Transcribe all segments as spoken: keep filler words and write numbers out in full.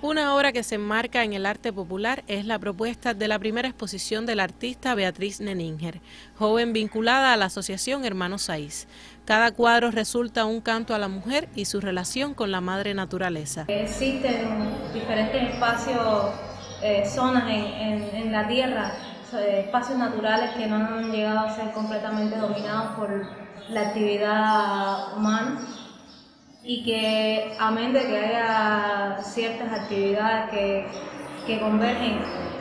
Una obra que se enmarca en el arte popular es la propuesta de la primera exposición de la artista Beatriz Neninger, joven vinculada a la asociación Hermanos Saiz. Cada cuadro resulta un canto a la mujer y su relación con la madre naturaleza. Existen diferentes espacios, eh, zonas en, en, en la tierra, espacios naturales que no han llegado a ser completamente dominados por la actividad humana, y que, amén de que haya ciertas actividades que, que convergen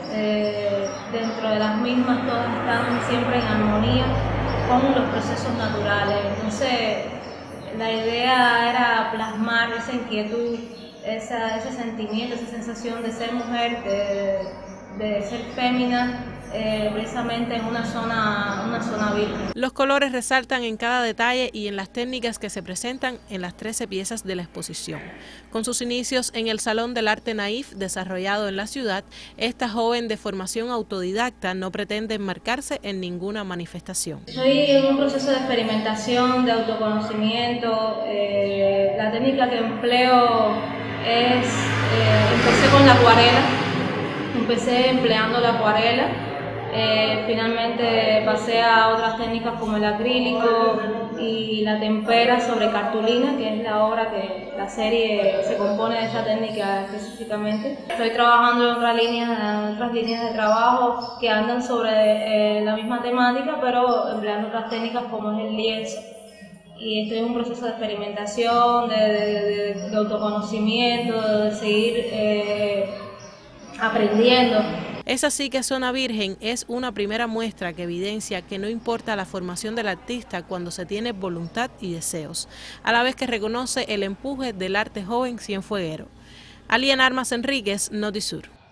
eh, dentro de las mismas, todas están siempre en armonía con los procesos naturales. Entonces, la idea era plasmar esa inquietud, esa, ese sentimiento, esa sensación de ser mujer, de, de ser fémina, Eh, precisamente en una zona, una zona virgen. Los colores resaltan en cada detalle y en las técnicas que se presentan en las trece piezas de la exposición. Con sus inicios en el Salón del Arte Naif, desarrollado en la ciudad, esta joven de formación autodidacta no pretende enmarcarse en ninguna manifestación. Estoy en un proceso de experimentación, de autoconocimiento. Eh, la técnica que empleo es, eh, empecé con la acuarela, empecé empleando la acuarela. Eh, finalmente pasé a otras técnicas como el acrílico y la tempera sobre cartulina, que es la obra que la serie se compone de esa técnica específicamente. Estoy trabajando en otras líneas, en otras líneas de trabajo que andan sobre eh, la misma temática, pero empleando otras técnicas como es el lienzo. Y estoy en un proceso de experimentación, de, de, de, de autoconocimiento, de seguir eh, aprendiendo. Es así que Zona Virgen es una primera muestra que evidencia que no importa la formación del artista cuando se tiene voluntad y deseos, a la vez que reconoce el empuje del arte joven cienfueguero. Alian Armas Enríquez, Notisur.